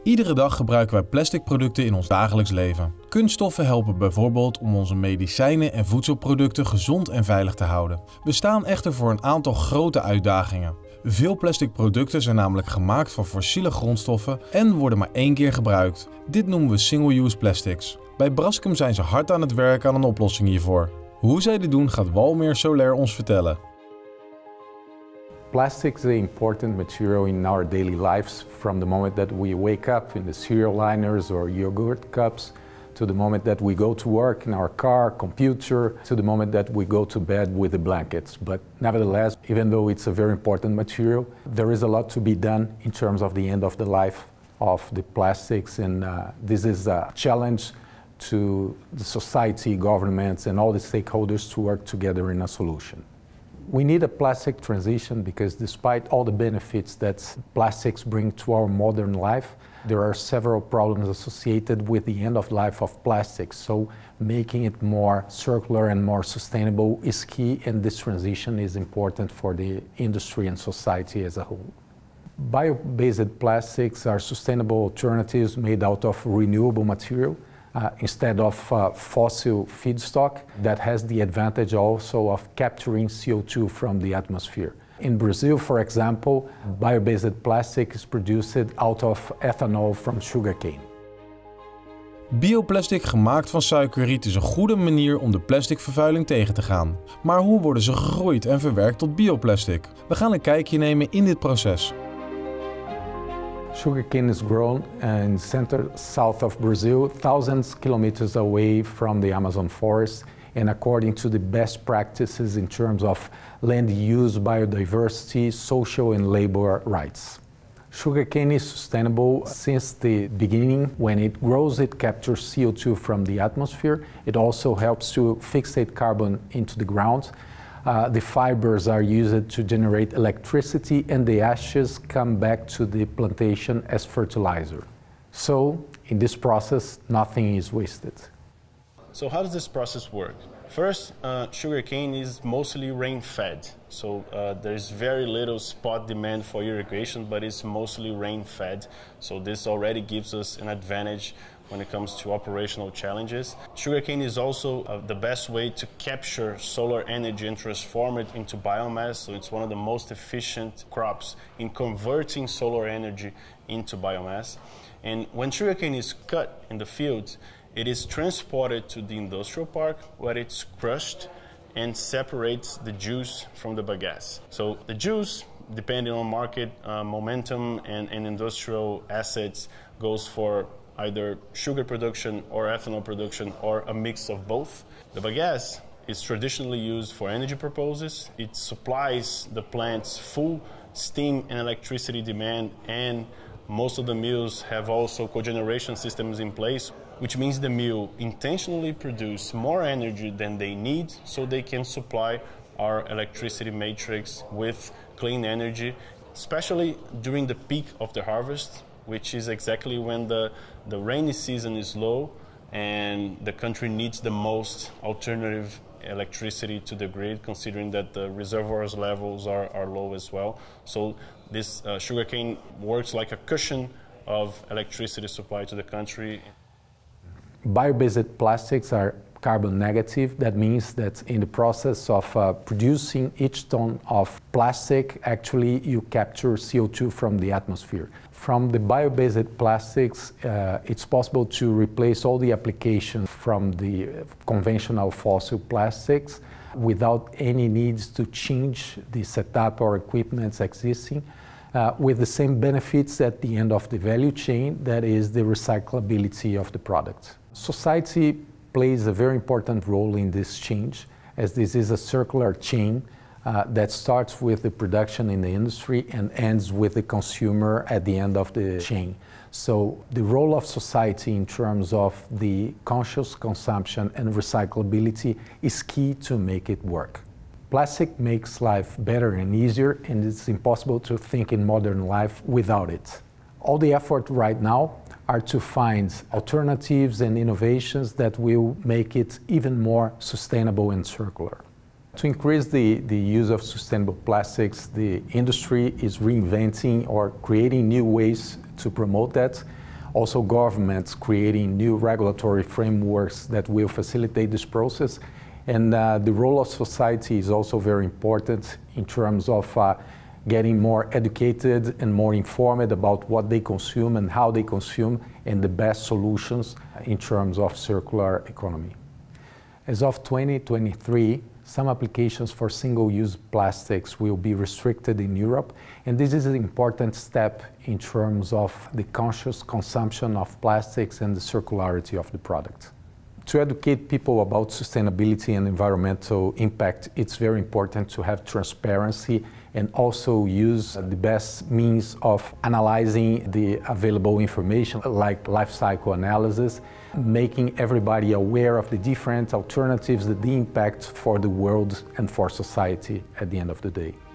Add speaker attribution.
Speaker 1: Iedere dag gebruiken wij plastic producten in ons dagelijks leven. Kunststoffen helpen bijvoorbeeld om onze medicijnen en voedselproducten gezond en veilig te houden. We staan echter voor een aantal grote uitdagingen. Veel plastic producten zijn namelijk gemaakt van fossiele grondstoffen en worden maar één keer gebruikt. Dit noemen we single-use plastics. Bij Braskem zijn ze hard aan het werk aan een oplossing hiervoor. Hoe zij dit doen gaat Walmer Soler ons vertellen.
Speaker 2: Plastic is an important material in our daily lives, from the moment that we wake up in the cereal liners or yogurt cups, to the moment that we go to work in our car, computer, to the moment that we go to bed with the blankets. But nevertheless, even though it's a very important material, there is a lot to be done in terms of the end of the life of the plastics, and this is a challenge to the society, governments, and all the stakeholders to work together in a solution. We need a plastic transition because despite all the benefits that plastics bring to our modern life, there are several problems associated with the end of life of plastics. So making it more circular and more sustainable is key, and this transition is important for the industry and society as a whole. Bio-based plastics are sustainable alternatives made out of renewable material instead of fossil feedstock that has the advantage also of capturing CO2 from the atmosphere. In Brazil, for example, bio-based plastic is produced out of ethanol from sugarcane.
Speaker 1: Bioplastic gemaakt van suikerriet is een goede manier om de plasticvervuiling tegen te gaan. Maar hoe worden ze gegroeid en verwerkt tot bioplastic? We gaan een kijkje nemen in dit proces.
Speaker 2: Sugarcane is grown in the center south of Brazil, thousands of kilometers away from the Amazon forest, and according to the best practices in terms of land use, biodiversity, social and labor rights. Sugarcane is sustainable since the beginning. When it grows, it captures CO2 from the atmosphere. It also helps to fixate carbon into the ground. The fibers are used to generate electricity, and the ashes come back to the plantation as fertilizer. So, in this process, nothing is wasted.
Speaker 3: So how does this process work? First, sugarcane is mostly rain-fed, so there's very little spot demand for irrigation, but it's mostly rain-fed. So this already gives us an advantage when it comes to operational challenges. Sugarcane is also the best way to capture solar energy and transform it into biomass, so it's one of the most efficient crops in converting solar energy into biomass. And when sugarcane is cut in the fields, it is transported to the industrial park where it's crushed and separates the juice from the bagasse. So the juice, depending on market momentum and industrial assets, goes for either sugar production or ethanol production or a mix of both. The bagasse is traditionally used for energy purposes. It supplies the plant's full steam and electricity demand, and most of the mills have also cogeneration systems in place, which means the mill intentionally produce more energy than they need so they can supply our electricity matrix with clean energy, especially during the peak of the harvest, which is exactly when the rainy season is low and the country needs the most alternative electricity to the grid, considering that the reservoirs levels are low as well. So this sugarcane works like a cushion of electricity supply to the country.
Speaker 2: Bio-based plastics are carbon negative. That means that in the process of producing each ton of plastic, actually you capture CO2 from the atmosphere. From the bio-based plastics, it's possible to replace all the applications from the conventional fossil plastics without any needs to change the setup or equipment existing, with the same benefits at the end of the value chain, that is the recyclability of the product. Society plays a very important role in this change, as this is a circular chain that starts with the production in the industry and ends with the consumer at the end of the chain. So the role of society in terms of the conscious consumption and recyclability is key to make it work. Plastic makes life better and easier, and it's impossible to think in modern life without it. All the effort right now are to find alternatives and innovations that will make it even more sustainable and circular. To increase the use of sustainable plastics, the industry is reinventing or creating new ways to promote that. Also governments creating new regulatory frameworks that will facilitate this process. And the role of society is also very important in terms of getting more educated and more informed about what they consume and how they consume and the best solutions in terms of circular economy. As of 2023, some applications for single-use plastics will be restricted in Europe, and this is an important step in terms of the conscious consumption of plastics and the circularity of the product. To educate people about sustainability and environmental impact, it's very important to have transparency and also use the best means of analyzing the available information, like life cycle analysis, making everybody aware of the different alternatives, the impact for the world and for society at the end of the day.